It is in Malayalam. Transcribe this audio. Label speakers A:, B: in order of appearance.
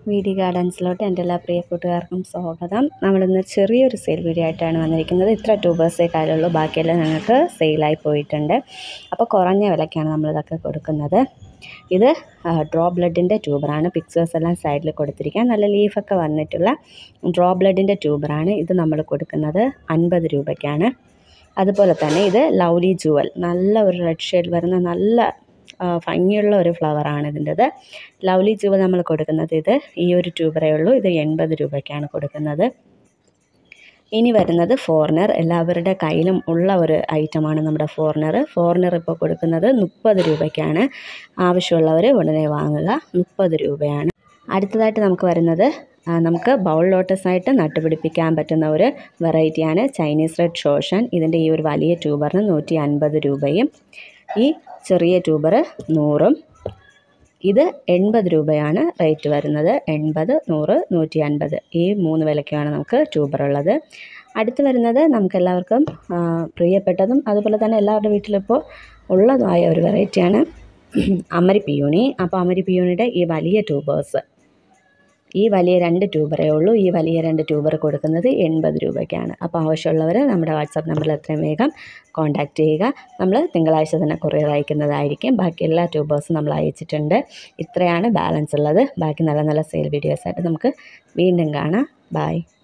A: വീഡി ഗാർഡൻസിലോട്ട് എൻ്റെ എല്ലാ പ്രിയ കൂട്ടുകാർക്കും സ്വാഗതം. നമ്മളിന്ന് ചെറിയൊരു സെയിൽ വീഡിയോ ആയിട്ടാണ് വന്നിരിക്കുന്നത്. ഇത്ര ട്യൂബേഴ്സേ കാര്യമുള്ളൂ, ബാക്കിയെല്ലാം ഞങ്ങൾക്ക് സെയിലായി പോയിട്ടുണ്ട്. അപ്പോൾ കുറഞ്ഞ വിലയ്ക്കാണ് നമ്മളിതൊക്കെ കൊടുക്കുന്നത്. ഇത് ഡ്രോ ബ്ലഡിൻ്റെ ട്യൂബറാണ്. പിക്ചേഴ്സ് എല്ലാം സൈഡിൽ കൊടുത്തിരിക്കുക. നല്ല ലീഫൊക്കെ വന്നിട്ടുള്ള ഡ്രോ ബ്ലഡിൻ്റെ ട്യൂബറാണ്. ഇത് നമ്മൾ കൊടുക്കുന്നത് 50 രൂപയ്ക്കാണ്. അതുപോലെ തന്നെ ഇത് ലവ്ലി ജുവൽ, നല്ല ഒരു റെഡ് ഷെയ്ഡ് വരുന്ന നല്ല ഭംഗിയുള്ള ഒരു ഫ്ലവറാണ് ഇതിൻ്റെത്. ലവ്ലി ജുവൽ നമ്മൾ കൊടുക്കുന്നത് ഇത് ഈ ഒരു ട്യൂബറേ ഉള്ളൂ. ഇത് 80 രൂപയ്ക്കാണ് കൊടുക്കുന്നത്. ഇനി വരുന്നത് ഫോറിനർ, എല്ലാവരുടെ കയ്യിലും ഉള്ള ഒരു ഐറ്റമാണ് നമ്മുടെ ഫോറിനർ ഇപ്പോൾ കൊടുക്കുന്നത് 30 രൂപയ്ക്കാണ്. ആവശ്യമുള്ളവർ ഉടനെ വാങ്ങുക. 30 രൂപയാണ്. അടുത്തതായിട്ട് നമുക്ക് വരുന്നത് നമുക്ക് ബൗൾ ലോട്ടസായിട്ട് നട്ടുപിടിപ്പിക്കാൻ പറ്റുന്ന ഒരു വെറൈറ്റിയാണ് ചൈനീസ് റെഡ് ഷോഷൻ. ഇതിൻ്റെ ഈ ഒരു വലിയ ട്യൂബറിന് 150 രൂപയും ഈ ചെറിയ ട്യൂബർ 100ഉം. ഇത് 80 രൂപയാണ് റേറ്റ് വരുന്നത്. 80, 100, 150 ഈ 3 വിലയ്ക്കാണ് നമുക്ക് ട്യൂബറുള്ളത്. അടുത്ത് വരുന്നത് നമുക്കെല്ലാവർക്കും പ്രിയപ്പെട്ടതും അതുപോലെ തന്നെ എല്ലാവരുടെ വീട്ടിലിപ്പോൾ ഉള്ളതുമായ ഒരു വെറൈറ്റിയാണ് അമരി പിയൂണി. അപ്പോൾ അമരി പിയൂണിയുടെ ഈ വലിയ ട്യൂബേഴ്സ്, ഈ വലിയ 2 ട്യൂബറേ ഉള്ളൂ. ഈ വലിയ 2 ട്യൂബർ കൊടുക്കുന്നത് 80 രൂപയ്ക്കാണ്. അപ്പോൾ ആവശ്യമുള്ളവർ നമ്മുടെ വാട്സാപ്പ് നമ്പറിൽ എത്രയും വേഗം കോൺടാക്റ്റ് ചെയ്യുക. നമ്മൾ തിങ്കളാഴ്ച തന്നെ കൊറിയർ അയക്കുന്നതായിരിക്കും. ബാക്കി എല്ലാ ട്യൂബേഴ്സും നമ്മൾ അയച്ചിട്ടുണ്ട്. ഇത്രയാണ് ബാലൻസ് ഉള്ളത്. ബാക്കി നല്ല നല്ല സെയിൽ വീഡിയോസായിട്ട് നമുക്ക് വീണ്ടും കാണാം. ബൈ.